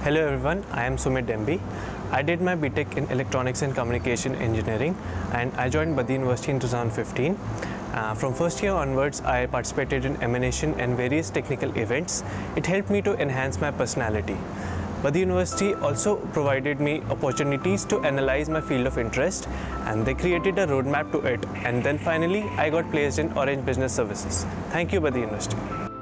Hello everyone, I am Sumit Dembi. I did my BTech in Electronics and Communication Engineering and I joined Baddi University in 2015. From first year onwards, I participated in emanation and various technical events. It helped me to enhance my personality. Baddi University also provided me opportunities to analyze my field of interest, and they created a roadmap to it. And then finally, I got placed in Orange Business Services. Thank you, Baddi University.